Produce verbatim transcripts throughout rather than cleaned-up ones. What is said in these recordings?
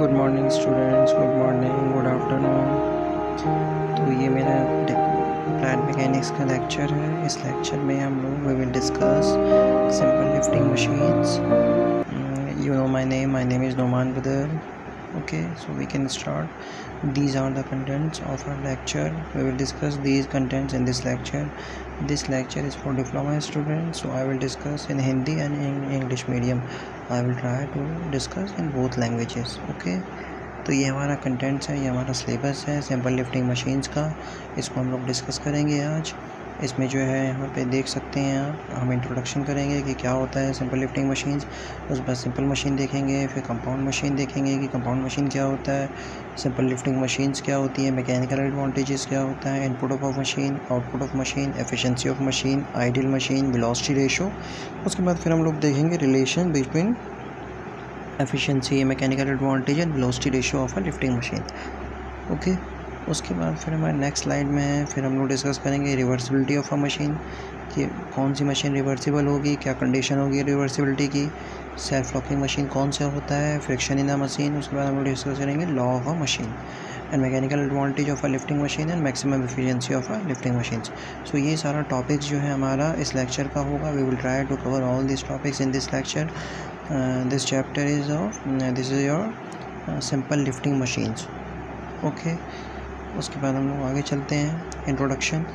Good morning students, good morning, good afternoon. तो ये मेरा प्लांट मैकेनिक्स का लेक्चर है। इस लेक्चर में हम लोग we will discuss simple lifting machines. You know my name my name is Noman Badar. Okay, so we can start. These are the contents of our lecture. We will discuss these contents in this lecture. This lecture is for diploma students, so I will discuss in Hindi and in English medium. I will try to discuss in both languages. Okay, तो ये हमारा contents है, ये हमारा syllabus है simple lifting machines का। इसको हम लोग डिस्कस करेंगे आज। इसमें जो है यहाँ पे देख सकते हैं आप, हम इंट्रोडक्शन करेंगे कि क्या होता है सिंपल लिफ्टिंग मशीन्स। उसके बाद सिंपल मशीन देखेंगे, फिर कंपाउंड मशीन देखेंगे कि कंपाउंड मशीन क्या होता है, सिंपल लिफ्टिंग मशीन्स क्या होती है, मैकेनिकल एडवांटेजेस क्या होता है, input of machine, output of machine, efficiency of machine, ideal machine, velocity ratio. उसके बाद फिर हम लोग देखेंगे relation between efficiency, mechanical advantage and velocity ratio of a lifting machine. Okay, उसके बाद फिर हमारे नेक्स्ट स्लाइड में है, फिर हम लोग डिस्कस करेंगे रिवर्सिबिलिटी ऑफ अ मशीन, कि कौन सी मशीन रिवर्सिबल होगी, क्या कंडीशन होगी रिवर्सिबिलिटी की, सेल्फ लॉकिंग मशीन कौन सा होता है, फ्रिक्शन इन अ मशीन। उसके बाद हम लोग डिस्कस करेंगे law of a machine and mechanical advantage of a lifting machine and maximum efficiency of a lifting machines. So ये सारा टॉपिक्स जो है हमारा इस लेक्चर का होगा। We will try to cover all this topics in this lecture. This chapter is of this is your simple lifting machines. Okay, उसके बाद हम लोग आगे चलते हैं। इंट्रोडक्शन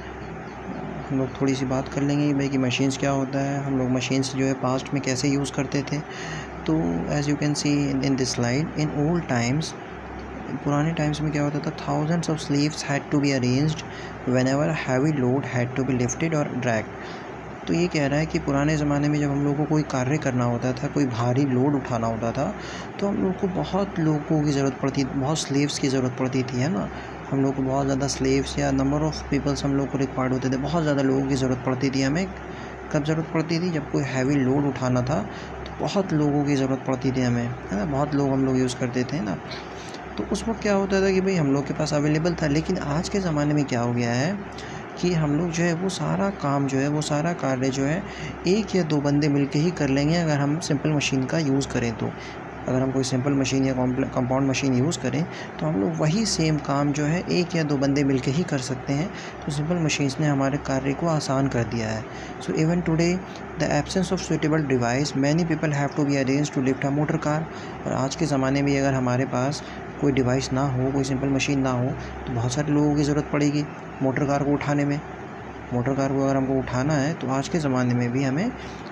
हम लोग थोड़ी सी बात कर लेंगे भाई कि मशीन्स क्या होता है, हम लोग मशीन्स जो है पास्ट में कैसे यूज़ करते थे। तो as you can see in this slide, in old times, पुराने टाइम्स में क्या होता था, thousands of slaves had to be arranged whenever heavy load had to be lifted और ड्रैग्ड। तो ये कह रहा है कि पुराने ज़माने में जब हम लोगों को कोई कार्य करना होता था, कोई भारी लोड उठाना होता था, तो हम लोग को बहुत लोगों की ज़रूरत पड़ती, बहुत स्लेव्स की ज़रूरत पड़ती थी, है ना। हम लोग को बहुत ज़्यादा स्लेव्स या नंबर ऑफ़ पीपल्स हम लोग को रिक्वायर्ड होते थे, बहुत ज़्यादा लोगों की ज़रूरत पड़ती थी हमें। कब ज़रूरत पड़ती थी, जब कोई हैवी लोड उठाना था तो बहुत लोगों की ज़रूरत पड़ती थी हमें, है ना। बहुत लोग हम लोग यूज़ करते थे ना। तो उस वक्त क्या होता था कि भाई हम लोग के पास अवेलेबल था। लेकिन आज के ज़माने में क्या हो गया है कि हम लोग जो है वो सारा काम जो है वो सारा कार्य जो है एक या दो बंदे मिलके ही कर लेंगे अगर हम सिंपल मशीन का यूज़ करें। तो अगर हम कोई सिंपल मशीन या कंपाउंड मशीन यूज़ करें तो हम लोग वही सेम काम जो है एक या दो बंदे मिलके ही कर सकते हैं। तो सिंपल मशीन्स ने हमारे कार्य को आसान कर दिया है। So even today the absence of suitable device many people have to be arrange to lift a motor car. और आज के ज़माने में अगर हमारे पास कोई डिवाइस ना हो, कोई सिंपल मशीन ना हो, तो बहुत सारे लोगों की ज़रूरत पड़ेगी मोटर कार को उठाने में। मोटर कार को अगर हमको उठाना है तो आज के ज़माने में भी हमें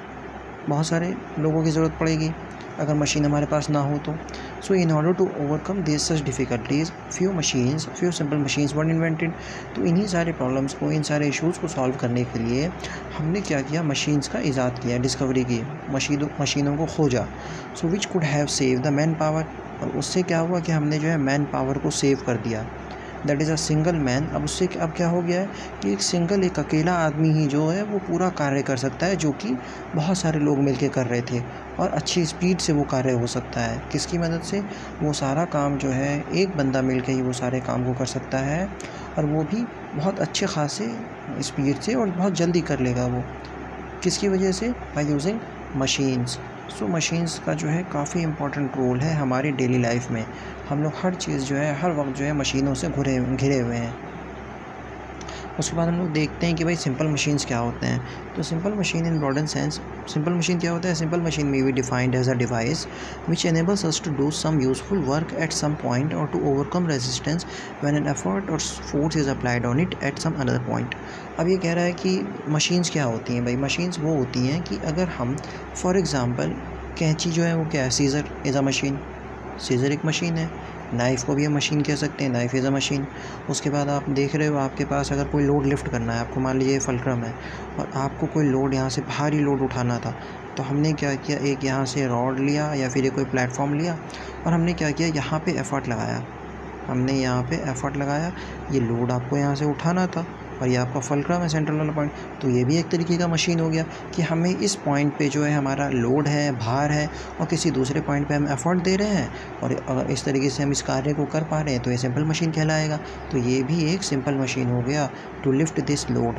बहुत सारे लोगों की ज़रूरत पड़ेगी अगर मशीन हमारे पास ना हो तो। So in order to overcome this such difficulties few machines few simple machines were invented. तो इन्हीं सारे प्रॉब्लम्स को, इन सारे इश्यूज़ को सॉल्व करने के लिए हमने क्या किया, मशीन्स का ईजाद किया, डिस्कवरी की, मशीनों मशीनों को खोजा। So which could have save the man power. और उससे क्या हुआ कि हमने जो है मैन पावर को सेव कर दिया। That is a single man. अब उससे अब क्या हो गया है कि एक सिंगल, एक अकेला आदमी ही जो है वो पूरा कार्य कर सकता है, जो कि बहुत सारे लोग मिलके कर रहे थे। और अच्छी स्पीड से वो कार्य हो सकता है। किसकी मदद से, वो सारा काम जो है एक बंदा मिलके ही वो सारे काम को कर सकता है, और वो भी बहुत अच्छे खासे स्पीड से और बहुत जल्दी कर लेगा वो। किसकी वजह से, by using machines. So machines का जो है काफ़ी इम्पोर्टेंट रोल है हमारी डेली लाइफ में। हम लोग हर चीज़ जो है हर वक्त जो है मशीनों से घुरे घिरे हुए हैं। उसके बाद हम लोग देखते हैं कि भाई सिंपल मशीन्स क्या होते हैं। तो simple machine in broaden sense, simple machine क्या होता है, सिंपल मशीन में be defined as a device which enables us to do some useful work at some point और to overcome resistance when an effort और force is applied on it at some another point. अब ये कह रहा है कि machines क्या होती हैं भाई। मशीन्स वो होती हैं कि अगर हम फॉर एग्ज़ाम्पल कैंची जो है वो क्या है, scissor is a machine, scissor एक मशीन है। नाइफ़ को भी हम मशीन कह सकते हैं, नाइफ़ इज़ अ मशीन। उसके बाद आप देख रहे हो, आपके पास अगर कोई लोड लिफ्ट करना है, आपको मान लीजिए फलक्रम है और आपको कोई लोड यहाँ से भारी लोड उठाना था, तो हमने क्या किया, एक यहाँ से रॉड लिया या फिर कोई प्लेटफॉर्म लिया और हमने क्या किया, यहाँ पे एफर्ट लगाया। हमने यहाँ पे एफर्ट लगाया, ये लोड आपको यहाँ से उठाना था और ये आपका फलक्रम है, सेंट्रल वाला पॉइंट। तो ये भी एक तरीके का मशीन हो गया कि हमें इस पॉइंट पे जो है हमारा लोड है, भार है, और किसी दूसरे पॉइंट पे हम एफर्ट दे रहे हैं, और अगर इस तरीके से हम इस कार्य को कर पा रहे हैं तो ये सिंपल मशीन कहलाएगा। तो ये भी एक सिंपल मशीन हो गया, टू लिफ्ट दिस लोड।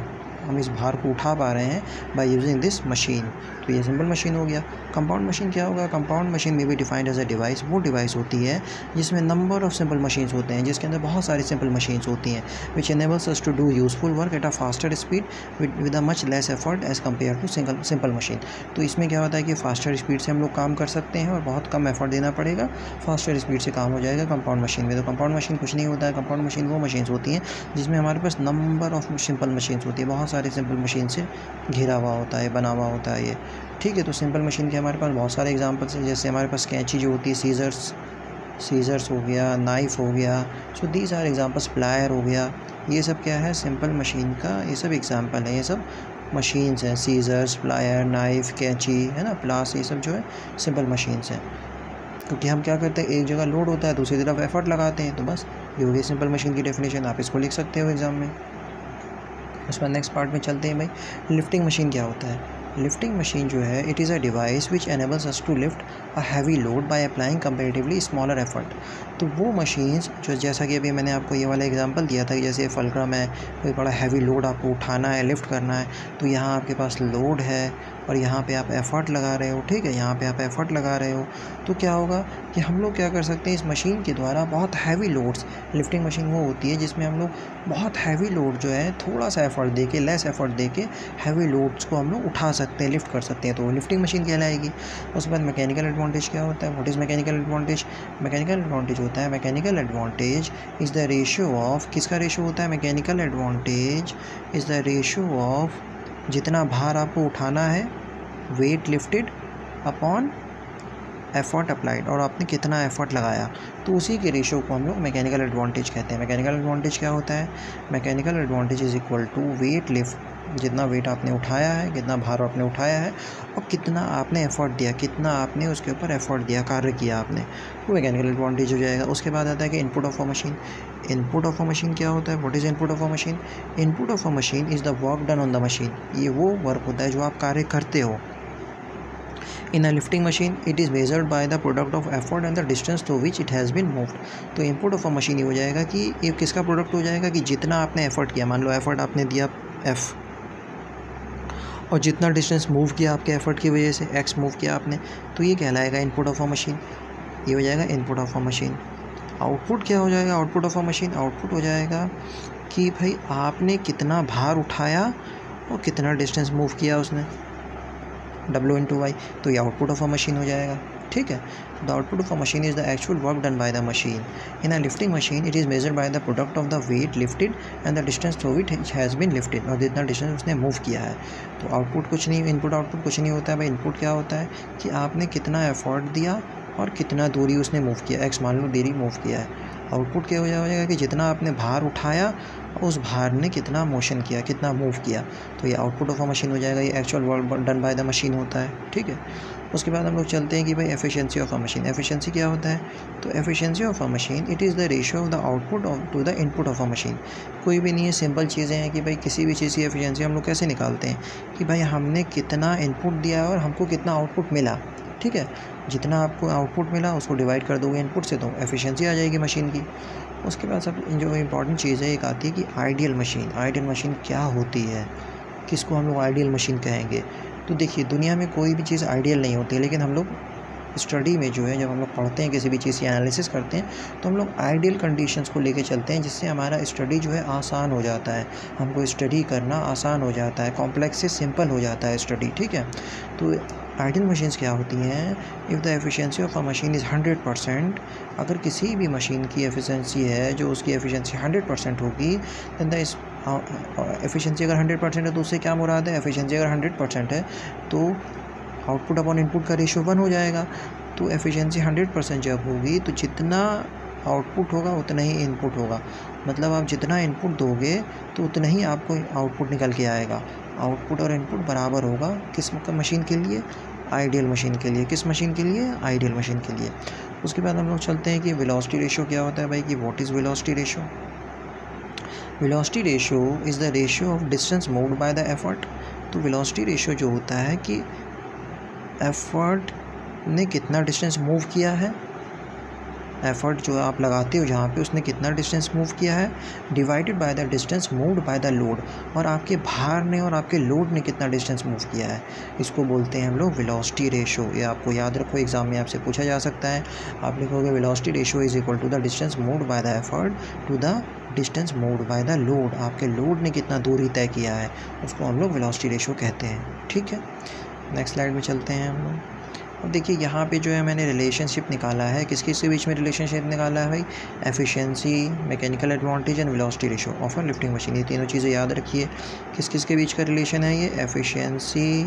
हम इस भार को उठा पा रहे हैं बाय यूजिंग दिस मशीन। तो ये सिंपल मशीन हो गया। कंपाउंड मशीन क्या होगा? कंपाउंड मशीन में भी डिफाइंड एज अ डिवाइस, वो डिवाइस होती है जिसमें नंबर ऑफ सिंपल मशीन्स होते हैं, जिसके अंदर बहुत सारी सिंपल मशीन्स होती हैं, which enables us to do useful work at a faster speed with a much less effort as compare to single simple machine. तो इसमें क्या होता है कि फास्टर स्पीड से हम लोग काम कर सकते हैं और बहुत कम एफर्ट देना पड़ेगा, फास्टर स्पीड से काम हो जाएगा कंपाउंड मशीन में। तो कंपाउंड मशीन कुछ नहीं होता है, कंपाउंड मशीन वो मशीन्स होती हैं जिसमें हमारे पास नंबर ऑफ सिंपल मशीन्स होती है, बहुत सारी सिंपल मशीन से घिरा हुआ होता है, बना हुआ होता है ये, ठीक है। तो सिंपल मशीन के हमारे पास बहुत सारे एग्जांपल्स हैं, जैसे हमारे पास कैंची जो होती है, सीजर्स सीजर्स हो गया, नाइफ हो गया, so these are examples, plier हो गया, ये सब क्या है? सिंपल मशीन का ये सब एग्जांपल है, ये सब मशीन्स हैं। सीजर्स, प्लायर, नाइफ, कैंची, है ना, प्लास, ये सब जो है सिंपल मशीन्स हैं। क्योंकि हम क्या करते हैं, एक जगह लोड होता है, दूसरी तरफ एफर्ट लगाते हैं, तो बस ये हो गई सिंपल मशीन की डेफिनेशन। आप इसको लिख सकते हो एग्ज़ाम में। उस पर नेक्स्ट पार्ट में चलते हैं भाई। लिफ्टिंग मशीन क्या होता है? लिफ्टिंग मशीन जो है, it is a device which enables us to lift a heavy load by applying comparatively smaller effort. तो वो मशीन्स जो, जैसा कि अभी मैंने आपको ये वाला एग्जांपल दिया था कि जैसे फलक्रम है, कोई बड़ा हैवी लोड आपको उठाना है, लिफ्ट करना है, तो यहाँ आपके पास लोड है और यहाँ पे आप एफ़र्ट लगा रहे हो, ठीक है, यहाँ पे आप एफ़र्ट लगा रहे हो, तो क्या होगा कि हम लोग क्या कर सकते हैं, इस मशीन के द्वारा बहुत हैवी लोड्स, लिफ्टिंग मशीन वो होती है जिसमें हम लोग बहुत हैवी लोड जो है थोड़ा सा एफ़र्ट दे के, लेस एफ़र्ट दे के हैवी लोड्स को हम लोग उठा सकते हैं, लिफ्ट कर सकते हैं, तो वो लिफ्टिंग मशीन कहलाएगी। उसके बाद मैकेनिकल एडवांटेज क्या होता है? What is mechanical advantage? Mechanical advantage होता है, mechanical advantage is the ratio of, किसका रेशियो होता है? Mechanical advantage is the ratio of जितना भार आपको उठाना है, weight lifted upon effort applied, और आपने कितना एफर्ट लगाया, तो उसी के रेशियो को हम लोग मैकेनिकल एडवांटेज कहते हैं। मैकेनिकल एडवांटेज क्या होता है? Mechanical advantage is equal to weight lift, जितना वेट आपने उठाया है, कितना भार आपने उठाया है और कितना आपने एफर्ट दिया, कितना आपने उसके ऊपर एफर्ट दिया, कार्य किया आपने, वो मैकेनिकल एडवांटेज हो जाएगा। उसके बाद आता है कि input of a machine. Input of a machine क्या होता है? What is input of a machine? Input of a machine is the work done on the machine. ये वो वर्क होता है जो आप कार्य करते हो। In a lifting machine, it is measured by the product of effort and the distance to which it has been moved. तो इनपुट ऑफ अ मशीन ये हो जाएगा कि ये किसका प्रोडक्ट हो जाएगा कि जितना आपने एफर्ट किया, मान लो एफर्ट आपने दिया एफ़, और जितना डिस्टेंस मूव किया आपके एफर्ट की वजह से, एक्स मूव किया आपने, तो ये कहलाएगा इनपुट ऑफ अ मशीन। ये हो जाएगा input of a machine. Output क्या हो जाएगा? Output of a machine, output हो जाएगा कि भाई आपने कितना भार उठाया और कितना डिस्टेंस मूव किया उसने, डब्ल्यू इंटू वाई, तो ये आउटपुट ऑफ अ मशीन हो जाएगा, ठीक है। The output of a machine is the actual work done by the machine. In a lifting machine it is measured by the product of the weight lifted and the distance through it has been lifted, और जितना distance उसने move किया है। तो output कुछ नहीं, input output कुछ नहीं होता है भाई। इनपुट क्या होता है कि आपने कितना एफर्ट दिया और कितना दूरी उसने मूव किया, एक्स मान लो दूरी मूव किया है। आउटपुट क्या हो जाएगा कि जितना आपने भार उठाया, उस भार ने कितना मोशन किया, कितना मूव किया, तो ये आउटपुट ऑफ अ मशीन हो जाएगा। ये actual work done by the machine होता है, ठीक है। उसके बाद हम लोग चलते हैं कि भाई efficiency of a machine. Efficiency क्या होता है? तो efficiency of a machine it is the ratio of the output of to the input of a machine. कोई भी नहीं है, सिंपल चीज़ें हैं कि भाई किसी भी चीज़ की एफिशिएंसी हम लोग कैसे निकालते हैं कि भाई हमने कितना इनपुट दिया और हमको कितना आउटपुट मिला, ठीक है। जितना आपको आउटपुट मिला उसको डिवाइड कर दोगे इनपुट से, तो एफिशिएंसी आ जाएगी मशीन की। उसके बाद सब जो इम्पॉर्टेंट चीज़ है एक आती है कि आइडियल मशीन। आइडियल मशीन क्या होती है, किसको हम लोग आइडियल मशीन कहेंगे? तो देखिए, दुनिया में कोई भी चीज़ आइडियल नहीं होती, लेकिन हम लोग स्टडी में जो है, जब हम लोग पढ़ते हैं, किसी भी चीज़ की एनालिसिस करते हैं, तो हम लोग आइडियल कंडीशंस को लेके चलते हैं, जिससे हमारा स्टडी जो है आसान हो जाता है, हमको स्टडी करना आसान हो जाता है, कॉम्प्लेक्स से सिंपल हो जाता है स्टडी, ठीक है। तो आइडियल मशीन्स क्या होती हैं? If the efficiency of a machine is hundred percent, अगर किसी भी मशीन की एफिशिएंसी है जो उसकी एफिशिएंसी हंड्रेड परसेंट होगी, दैन द एफिशिएंसी अगर हंड्रेड परसेंट है तो उससे क्या मुराद है? एफिशिएंसी अगर हंड्रेड परसेंट है तो आउटपुट अपॉन इनपुट का रेशियो वन हो जाएगा। तो एफिशिएंसी हंड्रेड परसेंट जब होगी तो जितना आउटपुट होगा उतना ही इनपुट होगा, मतलब आप जितना इनपुट दोगे तो उतना ही आपको आउटपुट निकल के आएगा। आउटपुट और इनपुट बराबर होगा किस मशीन के लिए? आइडियल मशीन के लिए। किस मशीन के लिए? आइडियल मशीन के लिए। उसके बाद हम लोग चलते हैं कि वेलोसिटी रेशियो क्या होता है भाई, कि what is velocity ratio? Velocity ratio is the ratio of distance moved by the effort. तो वेलोसिटी रेशियो जो होता है कि एफर्ट ने कितना डिस्टेंस मूव किया है एफर्ट जो आप लगाते हो जहाँ पे उसने कितना डिस्टेंस मूव किया है divided by the distance moved by the load, और आपके भार ने और आपके लोड ने कितना डिस्टेंस मूव किया है, इसको बोलते हैं हम लोग वेलोसिटी रेशो। ये आपको याद रखो, एग्जाम में आपसे पूछा जा सकता है। आप लिखोगे velocity ratio is equal to the distance moved by the effort to the distance moved by the load. आपके लोड ने कितना दूरी तय किया है उसको हम लोग वेलोसिटी रेशो कहते हैं। ठीक है, नेक्स्ट स्लाइड में चलते हैं हम लोग। अब देखिए यहाँ पे जो है मैंने रिलेशनशिप निकाला है, किस किस के बीच में रिलेशनशिप निकाला है भाई, efficiency, mechanical advantage and velocity ratio of a lifting machine. ये तीनों चीज़ें याद रखिए, किस किस के बीच का रिलेशन है ये, एफिशिएंसी,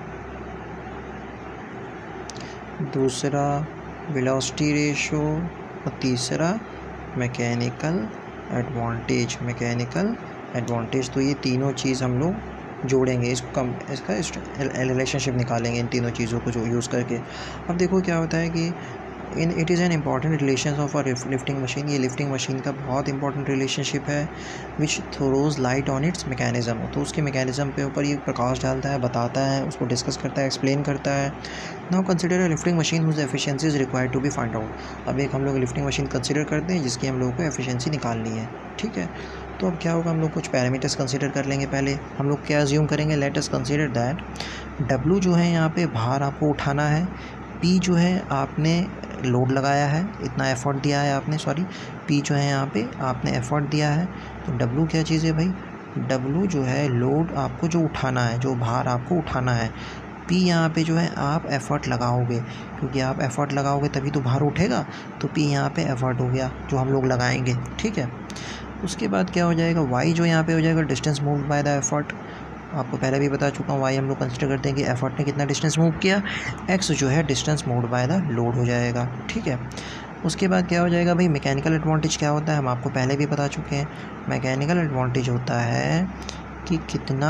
दूसरा वेलोसिटी रेशो और तीसरा मैकेनिकल एडवांटेज। मैकेनिकल एडवांटेज तो ये तीनों चीज़ हम लोग जोड़ेंगे, इसको कम इसका रिलेशनशिप निकालेंगे इन तीनों चीज़ों को जो यूज़ करके। अब देखो क्या होता है कि in it is an important relation of a lifting machine. ये लिफ्टिंग मशीन का बहुत इंपॉर्टेंट रिलेशनशिप है which throws light on its mechanism. तो उसके मैकेनिज़्म पे ऊपर ये प्रकाश डालता है, बताता है, उसको डिस्कस करता है, एक्सप्लेन करता है। Now consider a lifting machine whose efficiency is required to be find out. अब एक हम लोग लिफ्टिंग मशीन कंसिडर करते हैं जिसकी हम लोगों को एफिशिएंसी निकालनी है। ठीक है, तो अब क्या होगा, हम लोग कुछ पैरामीटर्स कंसीडर कर लेंगे। पहले हम लोग क्या अज्यूम करेंगे, let us consider that W जो है यहाँ पे भार आपको उठाना है, पी जो है आपने लोड लगाया है, इतना एफर्ट दिया है आपने, सॉरी पी जो है यहाँ पे आपने एफर्ट दिया है। तो डब्लू क्या चीज़ है भाई, डब्लू जो है लोड आपको जो उठाना है, जो भार आपको उठाना है। पी यहाँ पे जो है आप एफ़र्ट लगाओगे, क्योंकि आप एफ़र्ट लगाओगे तभी तो भार उठेगा, तो पी यहाँ पे एफ़र्ट हो गया जो हम लोग लगाएंगे। ठीक है, उसके बाद क्या हो जाएगा, वाई जो यहाँ पे हो जाएगा distance move by the effort. आपको पहले भी बता चुका हूँ, वाई हम लोग कंसिडर करते हैं कि एफ़र्ट ने कितना डिस्टेंस मूव किया। एक्स जो है distance move by the load हो जाएगा। ठीक है, उसके बाद क्या हो जाएगा भाई, मैकेनिकल एडवांटेज क्या होता है हम आपको पहले भी बता चुके हैं। मैकेनिकल एडवांटेज होता है कि कितना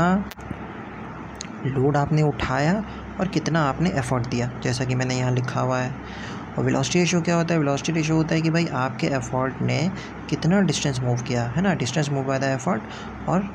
लोड आपने उठाया और कितना आपने एफ़र्ट दिया, जैसा कि मैंने यहाँ लिखा हुआ है। और वेलोसिटी रेशो क्या होता है, वेलोसिटी रेशो होता है कि भाई आपके एफ़र्ट ने कितना डिस्टेंस मूव किया है ना, distance move by the effort, और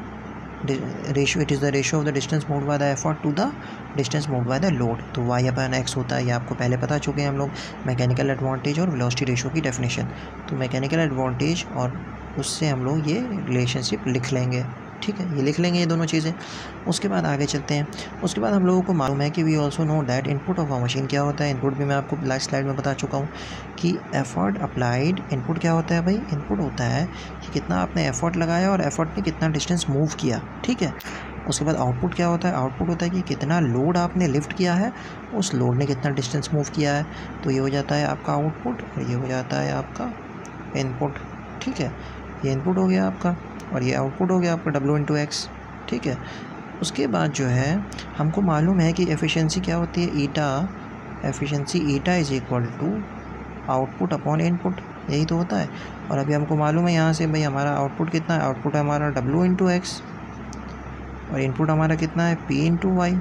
ratio it is the ratio of the distance move by the effort to the distance move by the load. तो वाई अपन एक्स होता है, ये आपको पहले पता चुके हैं हम लोग, मैकेनिकल एडवांटेज और वेलोसिटी रेशो की डेफिनेशन। तो मैकेनिकल एडवांटेज और उससे हम लोग ये रिलेशनशिप लिख लेंगे। ठीक है, ये लिख लेंगे ये दोनों चीज़ें। उसके बाद आगे चलते हैं। उसके बाद हम लोगों को मालूम है कि we also know that input of a machine क्या होता है। इनपुट भी मैं आपको लास्ट स्लाइड में बता चुका हूँ कि एफर्ट अप्लाइड, इनपुट क्या होता है भाई, इनपुट होता है कि कितना आपने एफर्ट लगाया और एफर्ट ने कितना डिस्टेंस मूव किया। ठीक है, उसके बाद आउटपुट क्या होता है, आउटपुट होता है कि कितना लोड आपने लिफ्ट किया है, उस लोड ने कितना डिस्टेंस मूव किया है। तो ये हो जाता है आपका आउटपुट और ये हो जाता है आपका इनपुट। ठीक है, ये इनपुट हो गया आपका और ये आउटपुट हो गया आपका डब्ल्यू इंटू एक्स। ठीक है, उसके बाद जो है हमको मालूम है कि एफिशिएंसी क्या होती है, eta, efficiency eta is equal to output upon input, यही तो होता है। और अभी हमको मालूम है यहाँ से भाई हमारा आउटपुट कितना है, आउटपुट है हमारा डब्ल्यू इंटू एक्स और इनपुट हमारा कितना है, पी इंटू वाई।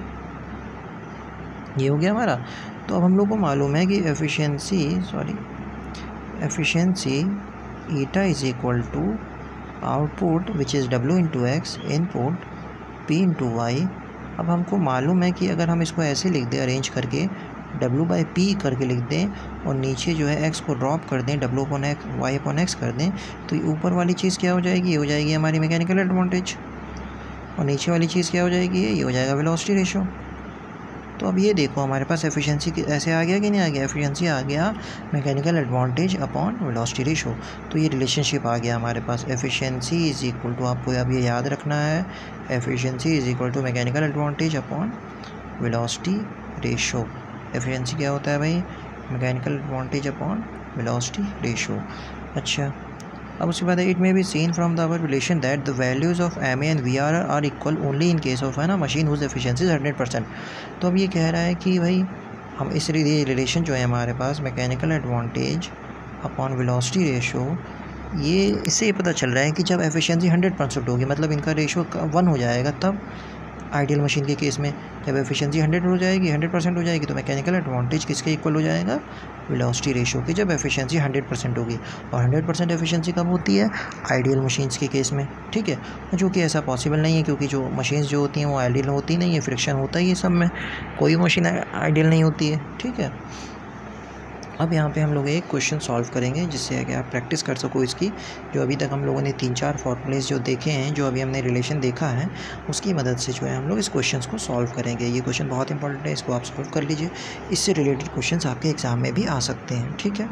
ये हो गया हमारा। तो अब हम लोग को मालूम है कि efficiency sorry efficiency eta is equal to output which is W into X, input P into Y. अब हमको मालूम है कि अगर हम इसको ऐसे लिख दें अरेंज करके, डब्ल्यू बाई पी करके लिख दें और नीचे जो है एक्स को ड्रॉप कर दें, W upon X Y upon X कर दें, तो ये ऊपर वाली चीज़ क्या हो जाएगी, ये हो जाएगी हमारी मैकेनिकल एडवांटेज, और नीचे वाली चीज़ क्या हो जाएगी, ये हो जाएगा वेलोसिटी रेशो। तो अब ये देखो हमारे पास एफिशिएंसी ऐसे आ गया कि नहीं आ गया, एफिशिएंसी आ गया mechanical advantage upon velocity ratio. तो ये रिलेशनशिप आ गया हमारे पास, एफिशिएंसी इज़ इक्वल टू, आपको अब ये याद रखना है, efficiency is equal to mechanical advantage upon velocity ratio. Efficiency क्या होता है भाई, mechanical advantage upon velocity ratio. अच्छा, अब उसके बाद it may be seen from the our relation that the values of M A and V R are equal only in case of है ना machine whose efficiency hundred percent. तो अब ये कह रहा है कि भाई हम इस रिलेशन जो है हमारे पास mechanical advantage upon velocity ratio, ये इससे ये पता चल रहा है कि जब एफिशिएंसी हंड्रेड परसेंट होगी, मतलब इनका रेशो वन हो जाएगा, तब आइडियल मशीन के केस में जब एफिशिएंसी हंड्रेड हो जाएगी, हंड्रेड परसेंट हो जाएगी, तो मैकेनिकल एडवांटेज किसके इक्वल हो जाएगा, वेलोसिटी रेशो की, जब एफिशिएंसी हंड्रेड परसेंट होगी। और हंड्रेड परसेंट एफिशिएंसी कब होती है, आइडियल मशीन्स के केस में। ठीक है, जो कि ऐसा पॉसिबल नहीं है, क्योंकि जो मशीन्स जो होती हैं वो आइडियल होती नहीं है, फ्रिक्शन होता ही है सब में, कोई मशीन आइडियल नहीं होती है। ठीक है, अब यहाँ पे हम लोग एक क्वेश्चन सॉल्व करेंगे जिससे कि आप प्रैक्टिस कर सको इसकी। जो अभी तक हम लोगों ने तीन चार फॉर्मूलेज जो देखे हैं, जो अभी हमने रिलेशन देखा है, उसकी मदद से जो है हम लोग इस क्वेश्चन को सॉल्व करेंगे। ये क्वेश्चन बहुत इंपॉर्टेंट है, इसको आप सॉल्व कर लीजिए। इससे रिलेटेड क्वेश्चन आपके एग्ज़ाम में भी आ सकते हैं। ठीक है,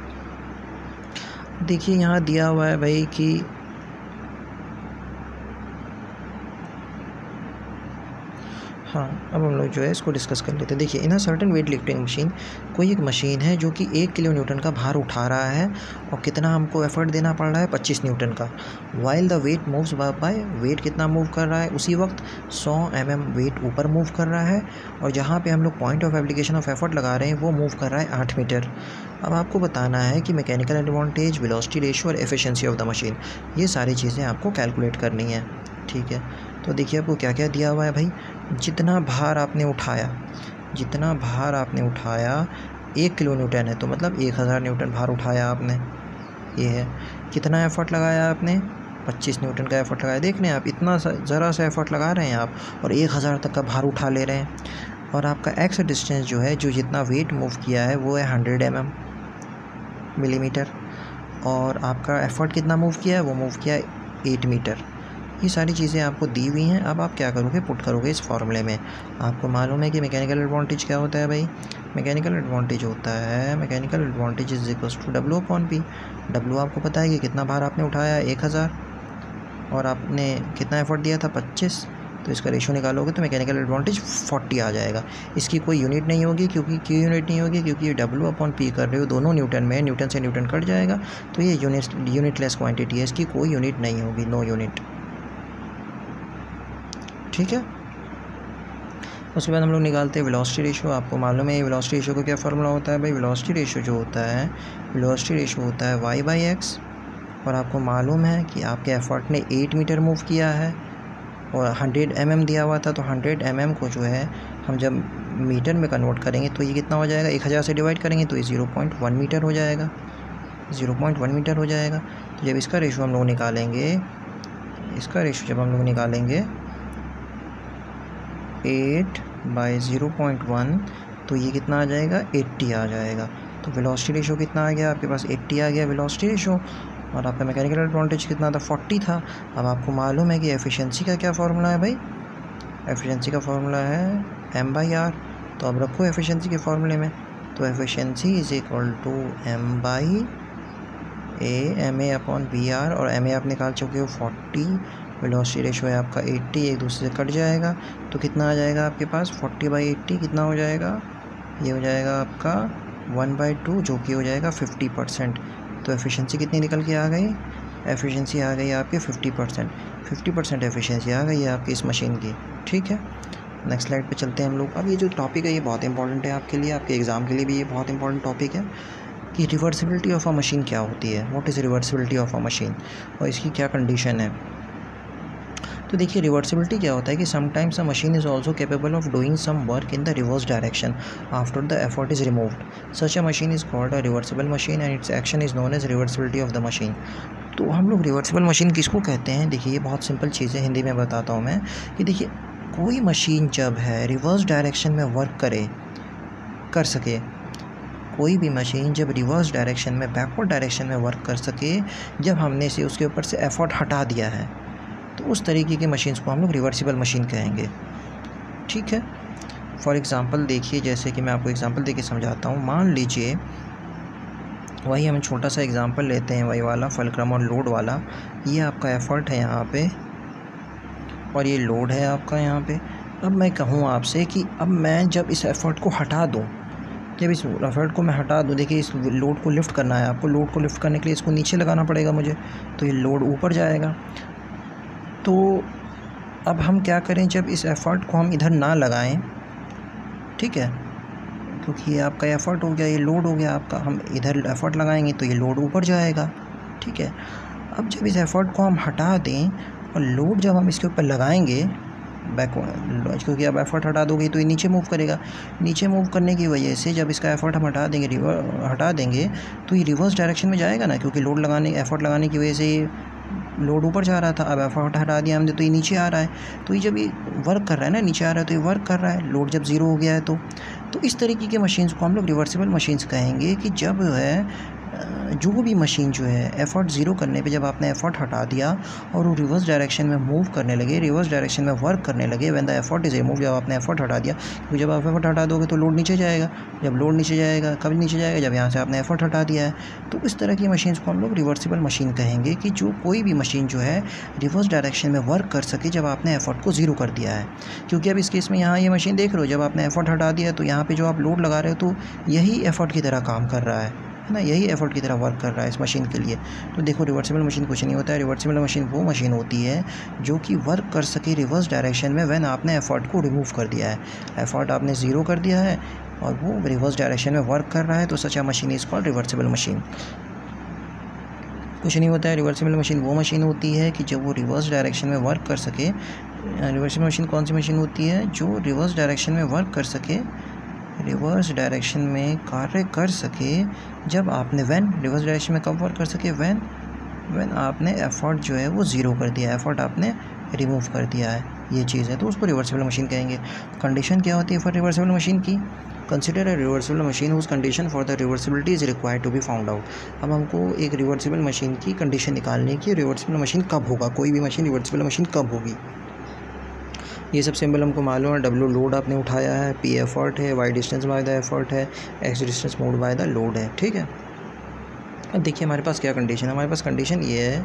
देखिए यहाँ दिया हुआ है भाई कि हाँ, अब हम लोग जो है इसको डिस्कस कर लेते हैं। देखिए, in a certain weight lifting machine, कोई एक मशीन है जो कि एक किलो न्यूटन का भार उठा रहा है और कितना हमको एफर्ट देना पड़ रहा है, पच्चीस न्यूटन का। While the weight moves by, weight कितना मूव कर रहा है, उसी वक्त सौ एम एम वेट ऊपर मूव कर रहा है और जहाँ पे हम लोग point of application of effort लगा रहे हैं वो मूव कर रहा है आठ मीटर। अब आपको बताना है कि मैकेनिकल एडवांटेज, वेलोसिटी रेशियो और एफिशिएंसी ऑफ द मशीन, ये सारी चीज़ें आपको कैलकुलेट करनी है। ठीक है, तो देखिए आपको क्या क्या दिया हुआ है भाई। जितना भार आपने उठाया, जितना भार आपने उठाया एक किलो न्यूटन है, तो मतलब एक हज़ार न्यूटन भार उठाया आपने, ये है। कितना एफर्ट लगाया आपने, पच्चीस न्यूटन का एफर्ट लगाया। देख रहे हैं आप, इतना सा ज़रा सा एफर्ट लगा रहे हैं आप और एक हज़ार तक का भार उठा ले रहे हैं। और आपका एक्स डिस्टेंस जो है, जो जितना वेट मूव किया है वो है हंड्रेड एम एम मिलीमीटर, और आपका एफर्ट कितना मूव किया है, वो मूव किया है एट मीटर। ये सारी चीज़ें आपको दी हुई हैं। अब आप क्या करोगे, पुट करोगे इस फॉर्मूले में। आपको मालूम है कि मैकेनिकल एडवांटेज क्या होता है भाई। मैकेनिकल एडवांटेज होता है, mechanical advantage is equals to W upon P. W आपको पता है कि कितना भार आपने उठाया, एक हज़ार, और आपने कितना एफर्ट दिया था, पच्चीस। तो इसका रेशो निकालोगे तो मैकेनिकल एडवांटेज फोर्टी आ जाएगा। इसकी कोई यूनिट नहीं होगी, क्योंकि क्यों यूनिट नहीं होगी, क्योंकि ये डब्ल्यू अपॉन पी कर रहे हो, दोनों न्यूटन में, न्यूटन से न्यूटन कट जाएगा, तो ये यूनिट यूनिटलेस क्वांटिटी है, इसकी कोई यूनिट नहीं होगी, नो यूनिट। ठीक है, उसके बाद हम लोग निकालते हैं वेलोसिटी रेशियो। आपको मालूम है वेलोसिटी रेशियो का क्या फार्मूला होता है भाई। वेलोसिटी रेशियो जो होता है, वेलोसिटी रेशियो होता है वाई बाई एक्स। और आपको मालूम है कि आपके एफर्ट ने एट मीटर मूव किया है और हंड्रेड एम एम दिया हुआ था, तो हंड्रेड एम एम को जो है हम जब मीटर में कन्वर्ट करेंगे तो ये कितना हो जाएगा, एक हज़ार से डिवाइड करेंगे तो ये ज़ीरो पॉइंट वन मीटर हो जाएगा, ज़ीरो पॉइंट वन मीटर हो जाएगा। तो जब इसका रेशियो हम लोग निकालेंगे, इसका रेशियो जब हम लोग निकालेंगे eight by zero point one, तो ये कितना आ जाएगा, एट्टी आ जाएगा। तो वेलोसिटी रेशियो कितना आ गया आपके पास, एट्टी आ गया वेलोसिटी रेशियो। और आपका मैकेनिकल एडवांटेज कितना था, फोर्टी था। अब आपको मालूम है कि एफिशिएंसी का क्या फार्मूला है भाई। एफिशिएंसी का फार्मूला है एम बाई आर। तो अब रखो एफिशिएंसी के फार्मूले में, तो efficiency is equal to M by A, M A upon B R, और एम ए आप निकाल चुके हो फोर्टी, वेलोसिटी रेशियो है आपका एट्टी, एक दूसरे से कट जाएगा तो कितना आ जाएगा आपके पास, फोर्टी बाई एट्टी कितना हो जाएगा, ये हो जाएगा आपका वन बाई टू, जो कि हो जाएगा फिफ्टी परसेंट। तो एफिशिएंसी कितनी निकल के आ गई, एफिशिएंसी आ गई आपकी fifty percent. Fifty percent efficiency आ गई है आपकी इस मशीन की। ठीक है, नेक्स्ट स्लाइड पे चलते हैं हम लोग। अब ये जो टॉपिक है ये बहुत इंपॉर्टेंट है आपके लिए, आपके एग्ज़ाम के लिए भी ये बहुत इंपॉर्टेंट टॉपिक है कि रिवर्सिबिलिटी ऑफ अ मशीन क्या होती है, what is reversibility of a machine, और इसकी क्या कंडीशन है। तो देखिए रिवर्सिबिलिटी क्या होता है कि sometimes a machine is also capable of doing some work in the reverse direction after the effort is removed. Such a machine is called a reversible machine and its action is known as reversibility of the machine. तो हम लोग reversible machine किसको कहते हैं, देखिए ये बहुत simple चीज़ है, हिंदी में बताता हूँ मैं कि देखिए कोई मशीन जब है रिवर्स डायरेक्शन में वर्क करे कर सके, कोई भी मशीन जब रिवर्स डायरेक्शन में, बैकवर्ड डायरेक्शन में वर्क कर सके, जब हमने से उसके ऊपर से एफर्ट हटा दिया है, तो उस तरीके की मशीन्स को हम लोग रिवर्सिबल मशीन कहेंगे। ठीक है, फॉर एग्ज़ाम्पल देखिए, जैसे कि मैं आपको एग्ज़ाम्पल देके समझाता हूँ। मान लीजिए वही हम छोटा सा एग्ज़ाम्पल लेते हैं, वही वाला फलक्रम और लोड वाला। ये आपका एफ़र्ट है यहाँ पे और ये लोड है आपका यहाँ पे। अब मैं कहूँ आपसे कि अब मैं जब इस एफ़र्ट को हटा दूँ, जब इस एफ़र्ट को मैं हटा दूँ, देखिए इस लोड को लिफ्ट करना है आपको, लोड को लिफ्ट करने के लिए इसको नीचे लगाना पड़ेगा मुझे, तो ये लोड ऊपर जाएगा। तो अब हम क्या करें, जब इस एफ़र्ट को हम इधर ना लगाएं, ठीक है, क्योंकि ये आपका एफ़र्ट हो गया, ये लोड हो गया आपका, हम इधर एफ़र्ट लगाएंगे तो ये लोड ऊपर जाएगा। ठीक है, अब जब इस एफ़र्ट को हम हटा दें और लोड जब हम इसके ऊपर लगाएंगे बैक, क्योंकि अब एफ़र्ट हटा दोगे तो ये नीचे मूव करेगा, नीचे मूव करने की वजह से जब इसका एफ़र्ट हम हटा देंगे, रिवर हटा देंगे तो ये रिवर्स डायरेक्शन में जाएगा ना, क्योंकि लोड लगाने एफ़र्ट लगाने की वजह से ये लोड ऊपर जा रहा था, अब एफर्ट हटा दिया हमने तो ये नीचे आ रहा है। तो ये जब ये वर्क कर रहा है ना, नीचे आ रहा है, तो ये वर्क कर रहा है, लोड जब ज़ीरो हो गया है तो तो इस तरीके के मशीन्स को हम लोग रिवर्सिबल मशीन्स कहेंगे कि जब है जो भी मशीन जो है एफर्ट ज़ीरो करने पे जब आपने एफर्ट हटा दिया और वो रिवर्स डायरेक्शन में मूव करने लगे, रिवर्स डायरेक्शन में वर्क करने लगे, when the effort is remove, जब आपने एफर्ट हटा दिया, क्योंकि जब आप एफर्ट हटा दोगे तो लोड नीचे जाएगा, जब लोड नीचे जाएगा कब नीचे जाएगा, जब यहाँ से आपने एफर्ट हटा दिया है। तो इस तरह की मशीन्स को हम लोग रिवर्सिबल मशीन कहेंगे कि जो कोई भी मशीन जो है रिवर्स डायरेक्शन में वर्क कर सके जब आपने एफर्ट को ज़ीरो कर दिया है। क्योंकि अब इस केस में यहाँ ये मशीन देख रहे हो, जब आपने एफर्ट हटा दिया तो यहाँ पर जो आप लोड लगा रहे हो तो यही एफर्ट की तरह काम कर रहा है है ना, यही एफर्ट की तरह वर्क कर रहा है इस मशीन के लिए। तो देखो रिवर्सिबल मशीन कुछ नहीं होता है, रिवर्सिबल मशीन वो मशीन होती है जो कि वर्क कर सके रिवर्स डायरेक्शन में व्हेन आपने एफर्ट को रिमूव कर दिया है, एफर्ट आपने ज़ीरो कर दिया है और वो रिवर्स डायरेक्शन में वर्क कर रहा है, तो such a machine is called reversible machine. कुछ नहीं होता है, रिवर्सिबल मशीन वो मशीन होती है कि जब वो रिवर्स डायरेक्शन में वर्क कर सके। रिवर्सिबल मशीन कौन सी मशीन होती है? जो रिवर्स डायरेक्शन में वर्क कर सके, रिवर्स डायरेक्शन में कार्य कर सके जब आपने व्हेन रिवर्स डायरेक्शन में कब वर्क कर सके? व्हेन व्हेन आपने एफर्ट जो है वो ज़ीरो कर दिया, एफर्ट आपने रिमूव कर दिया है, ये चीज़ है, तो उसको रिवर्सिबल मशीन कहेंगे। कंडीशन क्या होती है फॉर रिवर्सिबल मशीन की? Consider a reversible machine whose condition for the reversibility is required to be found out. अब हमको एक रिवर्सिबल मशीन की कंडीशन निकालनी है कि रिवर्सिबल मशीन कब होगा, कोई भी मशीन रिवर्सिबल मशीन कब होगी। ये सब सिंबल हमको मालूम है। डब्ल्यू लोड आपने उठाया है, पी एफर्ट है, Y distance by the effort है, X distance moved by the load है, ठीक है। अब देखिए हमारे पास क्या कंडीशन है, हमारे पास कंडीशन ये है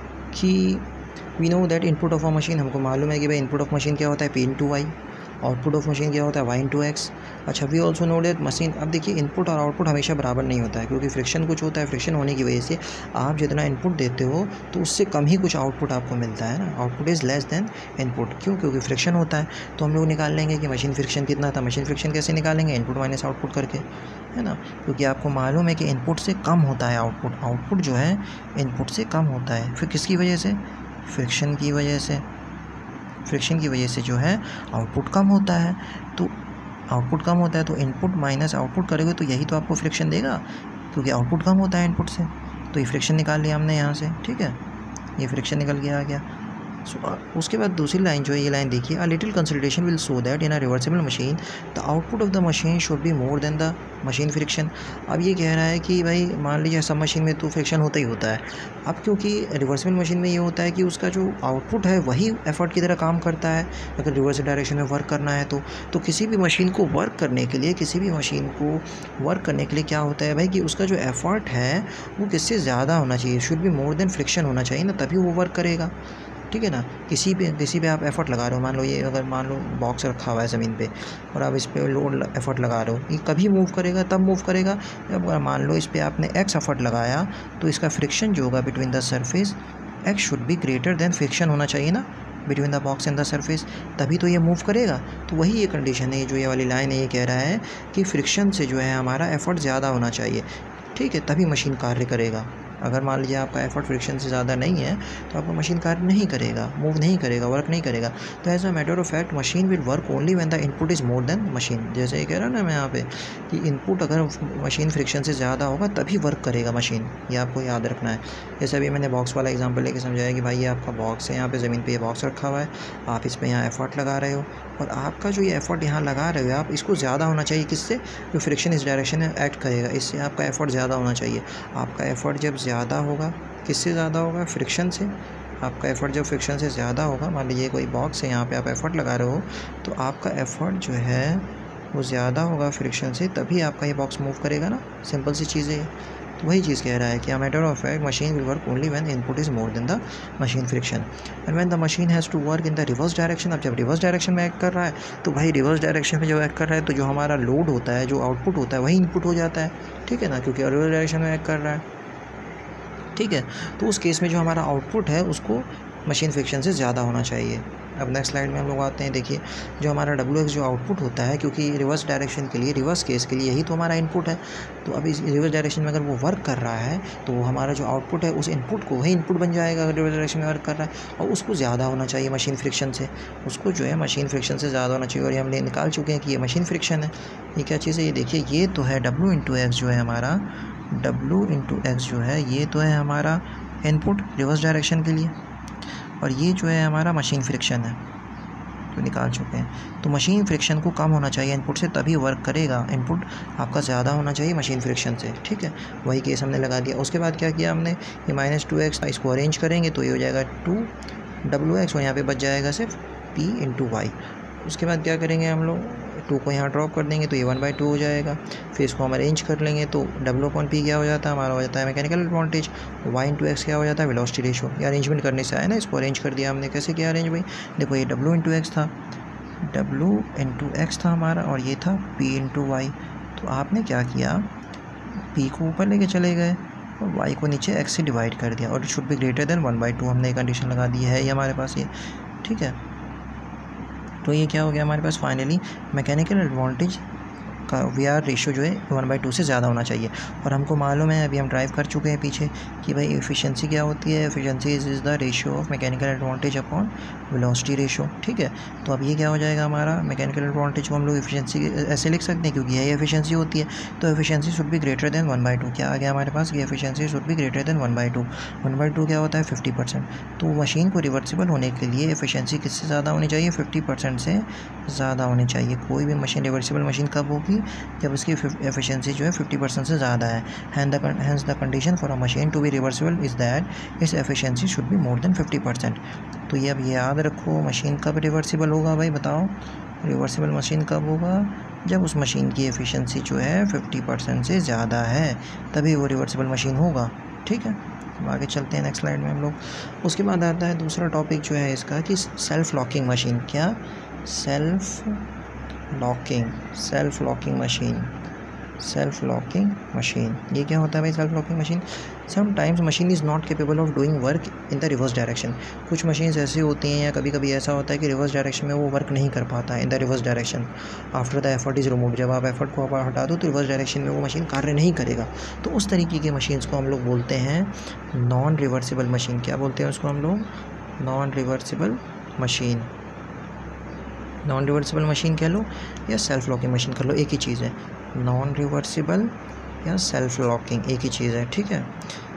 कि we know that input of a machine, हमको मालूम है कि भाई इनपुट ऑफ मशीन क्या होता है? P into Y. Output of machine क्या होता है? Y into X. अच्छा, we also know that machine, अब देखिए इनपुट और आउटपुट हमेशा बराबर नहीं होता है, क्योंकि फ्रिक्शन कुछ होता है, फ्रिक्शन होने की वजह से आप जितना इनपुट देते हो तो उससे कम ही कुछ आउटपुट आपको मिलता है ना, output is less than input. क्यों? क्योंकि फ्रिक्शन होता है। तो हम लोग निकाल लेंगे कि मशीन फ्रिक्शन कितना था। मशीन फ्रिक्शन कैसे निकालेंगे? इनपुट माइनस आउटपुट करके, है ना, क्योंकि आपको मालूम है कि इनपुट से कम होता है आउटपुट, आउटपुट जो है इनपुट से कम होता है। फिर किसकी वजह से? फ्रिक्शन की वजह से। फ्रिक्शन की वजह से जो है आउटपुट कम होता है। तो आउटपुट कम होता है तो इनपुट माइनस आउटपुट करेंगे तो यही तो आपको फ्रिक्शन देगा, क्योंकि आउटपुट कम होता है इनपुट से। तो ये फ्रिक्शन निकाल लिया हमने यहाँ से, ठीक है, ये फ्रिक्शन निकल के आ गया। सो so, उसके बाद दूसरी लाइन जो है, ये लाइन देखिए, a little consultation will show that in a reversible machine the output of the machine should be more than the machine friction. अब ये कह रहा है कि भाई मान लीजिए सब मशीन में तो फ्रिक्शन होता ही होता है। अब क्योंकि रिवर्सिबल मशीन में ये होता है कि उसका जो आउटपुट है वही एफर्ट की तरह काम करता है, अगर रिवर्स डायरेक्शन में वर्क करना है तो तो किसी भी मशीन को वर्क करने के लिए किसी भी मशीन को वर्क करने के लिए क्या होता है भाई कि उसका जो एफर्ट है वो किससे ज़्यादा होना चाहिए, should be more than friction होना चाहिए ना, तभी वो वर्क करेगा, ठीक है ना। किसी पे किसी पे आप एफर्ट लगा रहे हो, मान लो ये अगर मान लो बॉक्स रखा हुआ है ज़मीन पे और आप इस पर लोड एफर्ट लगा रहे हो, ये कभी मूव करेगा, तब मूव करेगा जब मान लो इस पर आपने एक्स एफर्ट लगाया तो इसका फ्रिक्शन जो होगा between the surface, X should be greater than friction होना चाहिए ना between the box and the surface, तभी तो ये मूव करेगा। तो वही ये कंडीशन है, जो ये वाली लाइन है ये कह रहा है कि फ्रिक्शन से जो है हमारा एफर्ट ज़्यादा होना चाहिए, ठीक है, तभी मशीन कार्य करेगा। अगर मान लीजिए आपका एफर्ट फ्रिक्शन से ज़्यादा नहीं है तो आपका मशीन कार्य नहीं करेगा, मूव नहीं करेगा, वर्क नहीं करेगा। तो as a matter of fact machine will work only when the input is more than machine. जैसे ये कह रहा ना मैं यहाँ पे कि इनपुट अगर मशीन फ्रिक्शन से ज़्यादा होगा तभी वर्क करेगा मशीन, ये आपको याद रखना है। जैसे अभी मैंने बॉक्स वाला एग्जाम्पल लेके समझाया कि भाई ये आपका बॉक्स है, यहाँ पर ज़मीन पर ये बॉक्स रखा हुआ है, आप इस पर यहाँ एफर्ट लगा रहे हो और आपका जो ये एफर्ट यहाँ लगा रहे हो आप इसको ज़्यादा होना चाहिए, किससे? जो फ्रिक्शन इस डायरेक्शन में एक्ट करेगा, इससे आपका एफर्ट ज़्यादा होना चाहिए। आपका एफर्ट जब ज़्यादा होगा, किससे ज़्यादा होगा? फ्रिक्शन से। आपका एफर्ट जब फ्रिक्शन से ज़्यादा होगा, मान लीजिए कोई बॉक्स है यहाँ पे आप एफर्ट लगा रहे हो तो आपका एफर्ट जो है वो ज़्यादा होगा फ्रिक्शन से, तभी आपका ये बॉक्स मूव करेगा ना, सिंपल सी चीज़ है। तो वही चीज़ कह रहा है कि matter of fact machine will work only when input is more than the machine friction and when the machine has to work in the reverse direction. अब जब रिवर्स डायरेक्शन में एक्ट कर रहा है तो भाई रिवर्स डायरेक्शन में जब एक्ट कर रहा है तो जो हमारा लोड होता है, जो आउटपुट होता है वही इनपुट हो जाता है, ठीक है ना, क्योंकि रिवर्स डायरेक्शन में एक्ट कर रहा है, ठीक है। तो उस केस में जो हमारा आउटपुट है उसको मशीन फ्रिक्शन से ज़्यादा होना चाहिए। अब नेक्स्ट स्लाइड में हम लोग आते हैं, देखिए जो हमारा डब्ल्यू एक्स जो आउटपुट होता है, क्योंकि रिवर्स डायरेक्शन के लिए, रिवर्स केस के लिए यही तो हमारा इनपुट है, तो अभी रिवर्स डायरेक्शन में अगर वो वर्क कर रहा है तो हमारा जो आउटपुट है उस इनपुट को वही इनपुट बन जाएगा अगर रिवर्स डायरेक्शन में वर्क कर रहा है, और उसको ज़्यादा होना चाहिए मशीन फ्रिक्शन से, उसको जो है मशीन फ्रिक्शन से ज़्यादा होना चाहिए। और ये हमने निकाल चुके हैं कि ये मशीन फ्रिक्शन है। ये क्या चीज़ है? ये देखिए ये तो है डब्ल्यू इंटू एक्स जो है हमारा, डब्ल्यू इंटू एक्स जो है ये तो है हमारा इनपुट रिवर्स डायरेक्शन के लिए, और ये जो है हमारा मशीन फ्रिक्शन है, जो निकाल चुके हैं। तो मशीन फ्रिक्शन को कम होना चाहिए इनपुट से, तभी वर्क करेगा। इनपुट आपका ज़्यादा होना चाहिए मशीन फ्रिक्शन से, ठीक है। वही केस हमने लगा दिया। उसके बाद क्या किया हमने, ये माइनस टू एक्स था, इसको अरेंज करेंगे तो ये हो जाएगा टू डब्ल्यू एक्स और यहाँ पे बच जाएगा सिर्फ पी इंटू वाई। उसके बाद क्या करेंगे हम लोग, टू को यहाँ ड्रॉप कर देंगे तो ये वन बाई टू हो जाएगा। फिर इसको हम अरेंज कर लेंगे तो डब्ल्यू अपॉन पी क्या हो जाता है हमारा, हो जाता है mechanical advantage. Y into X क्या हो जाता है, वेलोसिटी रेशो। ये अरेंजमेंट करने से आया ना, इसको अरेंज कर दिया हमने। कैसे किया अरेंज भाई, देखो ये डब्ल्यू इंटू एक्स था, डब्ल्यू इंटू एक्स था हमारा, और ये था पी इंटू वाई। तो आपने क्या किया, पी को ऊपर लेके चले गए और वाई को नीचे एक्स से डिवाइड कर दिया, और it should be greater than one by two. हमने एक कंडीशन लगा दी है ये हमारे पास ये, ठीक है। तो ये क्या हो गया हमारे पास फाइनली, मैकेनिकल एडवांटेज का वी आर रेशो जो है वन बाई टू से ज़्यादा होना चाहिए। और हमको मालूम है, अभी हम ड्राइव कर चुके हैं पीछे, कि भाई एफिशिएंसी क्या होती है, efficiency is is the ratio of mechanical advantage upon velocity ratio, ठीक है। तो अब ये क्या हो जाएगा हमारा, मैकेनिकल एडवांटेज को हम लोग एफिशिएंसी ऐसे लिख सकते हैं क्योंकि यही एफिशिएंसी होती है। तो efficiency should be greater than one by two. क्या आ गया हमारे पास, ये efficiency should be greater than one by two. One by two क्या होता है, फिफ्टी परसेंट। तो मशीन को रिवर्सिबल होने के लिए एफिशिएंसी किससे ज़्यादा होनी चाहिए, फिफ्टी परसेंट से ज़्यादा होनी चाहिए। कोई भी मशीन रिवर्सिबल मशीन कब होगी, जब उसकी एफिशिएंसी जो है फिफ्टी परसेंट से ज़्यादा है। Hence the condition for a machine to be reversible is that its efficiency should be more than fifty percent. तो ये अब ये याद रखो, मशीन कब रिवर्सिबल होगा भाई बताओ, रिवर्सिबल मशीन कब होगा, जब उस मशीन की एफिशिएंसी जो है फिफ्टी परसेंट से ज़्यादा है, तभी वो रिवर्सिबल मशीन होगा, ठीक है। अब आगे चलते हैं नेक्स्ट स्लाइड में हम लोग। उसके बाद आता है दूसरा टॉपिक जो है इसका, कि सेल्फ लॉकिंग मशीन। क्या, self locking, self locking machine, self locking machine. ये क्या होता है भाई self locking machine, sometimes machine is not capable of doing work in the reverse direction. कुछ मशीन्स ऐसी होती हैं या कभी कभी ऐसा होता है कि रिवर्स डायरेक्शन में वो वर्क नहीं कर पाता है in the reverse direction after the effort is remove. जब आप एफर्ट को हटा दो तो रिवर्स डायरेक्शन में वो मशीन कार्य नहीं करेगा। तो उस तरीके की मशीन्स को हम लोग बोलते हैं नॉन रिवर्सिबल मशीन। क्या बोलते हैं उसको हम लोग, non reversible machine. Non reversible machine कह लो या सेल्फ लॉकिंग मशीन कर लो, एक ही चीज़ है। नॉन रिवर्सिबल या सेल्फ लॉकिंग एक ही चीज़ है, ठीक है।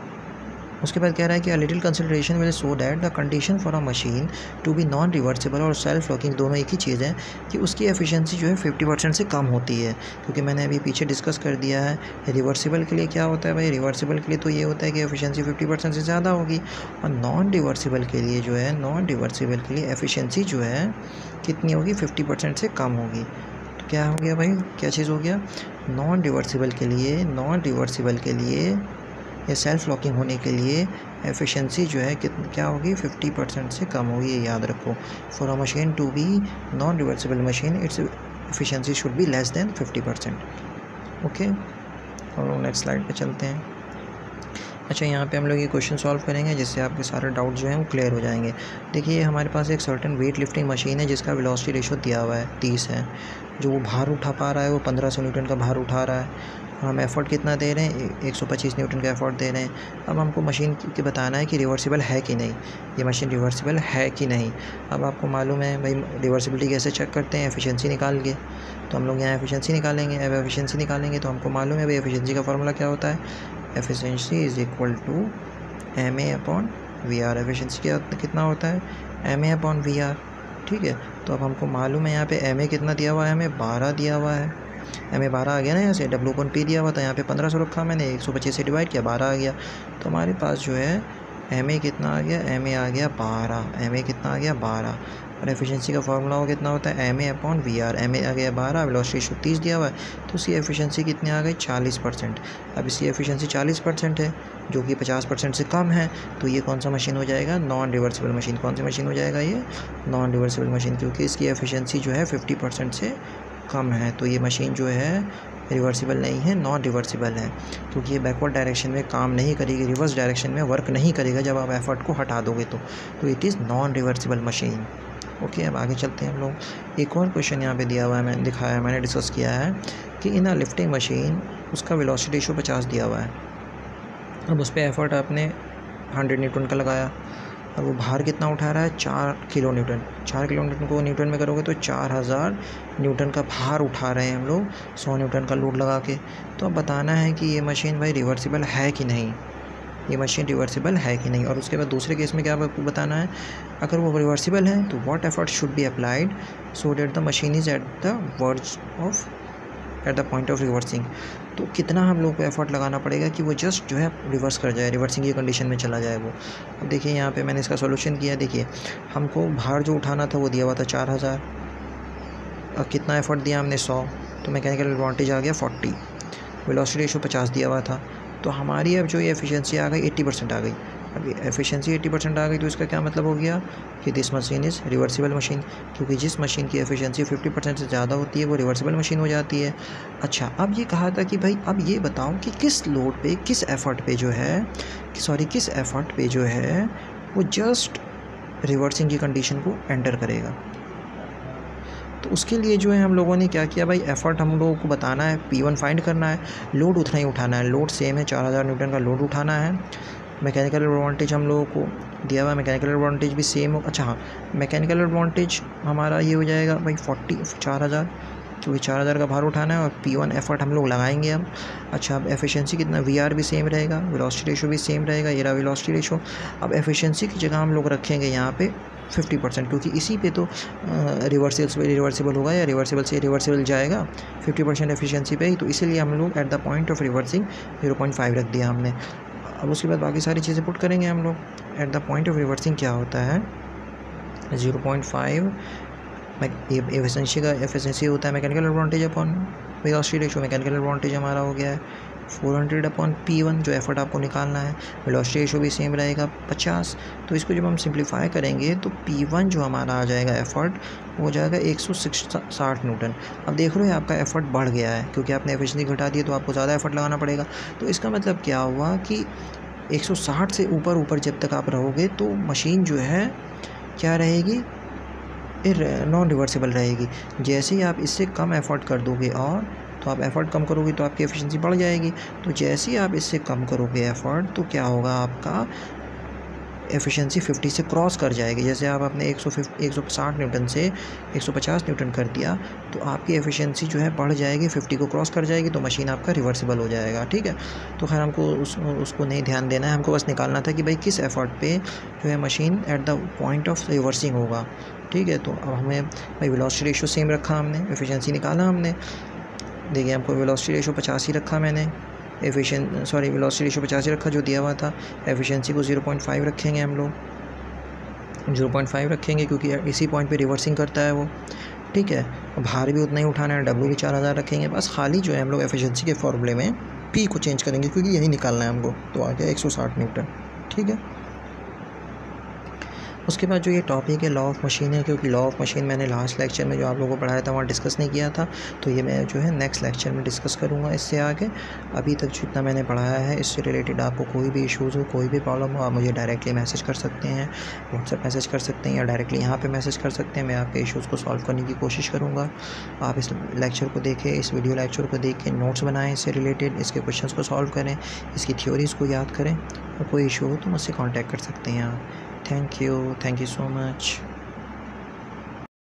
उसके बाद कह रहा है कि a little consideration will show that the condition for a machine to be non reversible और सेल्फ लॉकिंग दोनों एक ही चीज़ है, कि उसकी एफिशिएंसी जो है फिफ्टी परसेंट से कम होती है। क्योंकि मैंने अभी पीछे डिस्कस कर दिया है, रिवर्सिबल के लिए क्या होता है भाई, रिवर्सिबल के लिए तो ये होता है कि एफिशिएंसी फिफ्टी परसेंट से ज़्यादा होगी, और नॉन रिवर्सिबल के लिए जो है, नॉन रिवर्सिबल के लिए एफिशिएंसी जो है कितनी होगी, फिफ्टी परसेंट से कम होगी। तो क्या हो गया भाई, क्या चीज़ हो गया, नॉन रिवर्सिबल के लिए, नॉन रिवर्सिबल के लिए या सेल्फ लॉकिंग होने के लिए एफिशिएंसी जो है कितनी क्या होगी, फिफ्टी परसेंट से कम होगी। ये याद रखो, for a machine to be non reversible machine its efficiency should be less than fifty percent. Okay, हम लोग नेक्स्ट स्लाइड पे चलते हैं। अच्छा, यहाँ पे हम लोग ये क्वेश्चन सॉल्व करेंगे जिससे आपके सारे डाउट जो हैं वो क्लियर हो जाएंगे। देखिए हमारे पास एक सर्टेन वेट लिफ्टिंग मशीन है जिसका वेलोसिटी रेशो दिया हुआ है तीस है। जो वो भार उठा पा रहा है वो पंद्रह सौ न्यूटन का भार उठा रहा है। हम एफ़र्ट कितना दे रहे हैं, एक सौ पच्चीस न्यूटन का एफ़र्ट दे रहे हैं। अब हमको मशीन के बताना है कि रिवर्सिबल है कि नहीं, ये मशीन रिवर्सिबल है कि नहीं। अब आपको मालूम है भाई रिवर्सिबिलिटी कैसे चेक करते हैं, एफिशिएंसी निकाल के। तो हम लोग यहाँ एफिशिएंसी निकालेंगे। अब एफिशिएंसी निकालेंगे तो हमको मालूम है भाई एफिशिएंसी का फार्मूला क्या होता है, efficiency is equal to M A upon V R. Efficiency क्या कितना होता है, M A upon V R, ठीक है। तो अब हमको मालूम है यहाँ पे एम ए कितना दिया हुआ है, हमें बारह दिया हुआ है। एम ए बारह आ गया ना, यहाँ से डब्ल्यू अपन पी दिया हुआ था, यहाँ पे पंद्रह सौ रखा मैंने, एक सौ पच्चीस से डिवाइड किया, बारह आ गया। तो हमारे पास जो है एम ए कितना आ गया, एम ए आ गया बारह, एम ए कितना आ गया बारह। और एफिशिएंसी का फार्मूला हो कितना होता है, M A upon V R. M A आ गया बारह, वेलोसिटी रेशो तीस दिया हुआ है, तो उसकी एफिशिएंसी कितनी आ गई, चालीस परसेंट। अब इसकी एफिशिएंसी चालीस परसेंट है जो कि पचास परसेंट से कम है, तो ये कौन सा मशीन हो जाएगा, नॉन रिवर्सिबल मशीन। कौन सी मशीन हो जाएगा ये, नॉन रिवर्सिबल मशीन, क्योंकि इसकी एफिशिएंसी जो है फिफ्टी परसेंट से कम है। तो ये मशीन जो है रिवर्सिबल नहीं है, नॉन रिवर्सिबल है, क्योंकि ये बैकवर्ड डायरेक्शन में काम नहीं करेगी, रिवर्स डायरेक्शन में वर्क नहीं करेगा जब आप एफर्ट को हटा दोगे तो तो it is non reversible machine. Okay, अब आगे चलते हैं हम लोग। एक और क्वेश्चन यहाँ पे दिया हुआ है, मैंने दिखाया, मैंने डिस्कस किया है कि इन अ लिफ्टिंग मशीन उसका वेलोसिटी रेशो पचास दिया हुआ है। अब उस पर एफर्ट आपने हंड्रेड न्यूटन का लगाया और वो भार कितना उठा रहा है, चार किलो न्यूटन। चार किलो न्यूटन को न्यूटन में करोगे तो चार हज़ार न्यूटन का भार उठा रहे हैं हम लोग सौ न्यूटन का लोड लगा के। तो अब बताना है कि ये मशीन भाई रिवर्सिबल है कि नहीं। ये मशीन रिवर्सिबल है कि नहीं। और उसके बाद दूसरे केस में क्या आपको बताना है, अगर वो रिवर्सिबल है तो what effort should be applied so that the machine is at the verge of at the point of reversing. तो कितना हम लोग को एफर्ट लगाना पड़ेगा कि वो जस्ट जो है रिवर्स कर जाए, रिवर्सिंग की कंडीशन में चला जाए वो। अब देखिए यहाँ पे मैंने इसका सॉल्यूशन किया। देखिए हमको भार जो उठाना था वो दिया हुआ था चार हज़ार, अब कितना एफर्ट दिया हमने सौ, तो मैकेनिकल एडवांटेज आ गया फोर्टी, वेलोसिटी रेशो पचास दिया हुआ था, तो हमारी अब जो ये एफिशिएंसी आ गई एट्टी परसेंट आ गई। अब एफिशिएंसी एट्टी परसेंट आ गई तो इसका क्या मतलब हो गया कि this machine is reversible machine, क्योंकि जिस मशीन की एफिशिएंसी फिफ्टी परसेंट से ज़्यादा होती है वो रिवर्सिबल मशीन हो जाती है। अच्छा, अब ये कहा था कि भाई अब ये बताओ कि किस लोड पे, किस एफर्ट पे जो है सॉरी किस एफर्ट पे जो है वो जस्ट रिवर्सिंग की कंडीशन को एंटर करेगा। तो उसके लिए जो है हम लोगों ने क्या किया भाई, एफर्ट हम लोगों को बताना है, पी वन फाइंड करना है, लोड उतना ही उठाना है, लोड सेम है, चार हज़ार न्यूटन का लोड उठाना है। मैकेनिकल एडवांटेज हम लोगों को दिया हुआ है, मैकेनिकल एडवांटेज भी सेम हो। अच्छा हाँ, मैकेनिकल एडवांटेज हमारा ये हो जाएगा भाई फोर्टी चार हज़ार, क्योंकि चार हज़ार का भार उठाना है और पी वन एफर्ट हम लोग लगाएंगे हम। अच्छा, अब एफिशिएंसी कितना, वी आर भी सेम रहेगा, वेलोसिटी रेशो भी सेम रहेगा, ये रहा वेलोसिटी रेशो। अब एफिशिएंसी की जगह हम लोग रखेंगे यहाँ पे फिफ्टी परसेंट, क्योंकि इसी पे तो रिवर्सिबल से रिवर्सिबल होगा या रिवर्सिबल से रिवर्सिबल जाएगा फिफ्टी परसेंट एफिशिएंसी पे ही, तो इसीलिए हम लोग at the point of reversing zero point five रख दिया हमने। अब उसके बाद बाकी सारी चीज़ें पुट करेंगे हम लोग। At the point of reversing क्या होता है, ज़ीरो पॉइंट फाइव एफिशिएंसी का एफिशिएंसी होता है mechanical advantage upon velocity ratio. Mechanical advantage हमारा हो गया है four hundred upon P one, जो एफर्ट आपको निकालना है। वेलोसिटी रेशो भी सेम रहेगा पचास, तो इसको जब हम सिंप्लीफाई करेंगे तो पी वन जो हमारा आ जाएगा एफर्ट वो हो जाएगा एक सौ साठ न्यूटन। अब देख रहे हो आपका एफर्ट बढ़ गया है, क्योंकि आपने एफिशिएंसी घटा दी तो आपको ज़्यादा एफर्ट लगाना पड़ेगा। तो इसका मतलब क्या हुआ कि एक सौ साठ से ऊपर ऊपर जब तक आप रहोगे तो मशीन जो है क्या रहेगी, नॉन रिवर्सिबल रहेगी। जैसे ही आप इससे कम एफर्ट कर दोगे और तो आप एफ़र्ट कम करोगे तो आपकी एफिशिएंसी बढ़ जाएगी। तो जैसे ही आप इससे कम करोगे एफ़र्ट तो क्या होगा, आपका एफिशिएंसी फिफ्टी से क्रॉस कर जाएगी। जैसे आप अपने एक सौ एक सौ साठ न्यूटन से एक सौ पचास न्यूटन कर दिया तो आपकी एफिशिएंसी जो है बढ़ जाएगी, फिफ्टी को क्रॉस कर जाएगी, तो मशीन आपका रिवर्सिबल हो जाएगा। ठीक है, तो खैर हमको उस उसको नहीं ध्यान देना है, हमको बस निकालना था कि भाई किस एफ़र्ट पे जो है machine at the point of reversing होगा। ठीक है, तो अब हमें भाई वेलोसिटी रेशो सेम रखा हमने, एफिशिएंसी निकाला हमने। देखिए हमको वेलोसिटी रेशो पचास ही रखा मैंने, एफिशिएंट सॉरी वेलोसिटी रेशो पचास ही रखा जो दिया हुआ था। एफिशिएंसी को ज़ीरो पॉइंट फाइव रखेंगे हम लोग, ज़ीरो पॉइंट फाइव रखेंगे क्योंकि इसी पॉइंट पे रिवर्सिंग करता है वो। ठीक है, भार भी उतना ही उठाना है, डब्ल्यू भी चार हज़ार रखेंगे। बस खाली जो है हम लोग एफिशिएंसी के फॉर्मूले में पी को चेंज करेंगे क्योंकि यही निकालना है हमको, तो आ गया एक सौ साठ न्यूटन। ठीक है, उसके बाद जो ये टॉपिक है लॉ ऑफ मशीन है, क्योंकि लॉ ऑफ मशीन मैंने लास्ट लेक्चर में जो आप लोगों को पढ़ाया था वहाँ डिस्कस नहीं किया था, तो ये मैं जो है नेक्स्ट लेक्चर में डिस्कस करूँगा इससे आगे। अभी तक जितना मैंने पढ़ाया है इससे रिलेटेड आपको कोई भी इश्यूज़ हो, कोई भी प्रॉब्लम हो, आप मुझे डायरेक्टली मैसेज कर सकते हैं, व्हाट्सएप मैसेज कर सकते हैं या डायरेक्टली यहाँ पर मैसेज कर सकते हैं। मैं आपके इशूज़ को सॉल्व करने की कोशिश करूँगा। आप इस लेक्चर को देखें, इस वीडियो लेक्चर को देख के नोट्स बनाएँ इससे रिलेटेड, इसके क्वेश्चन को सॉल्व करें, इसकी थ्योरीज़ को याद करें, और कोई इशू हो तो मुझसे कॉन्टैक्ट कर सकते हैं आप। Thank you. Thank you so much.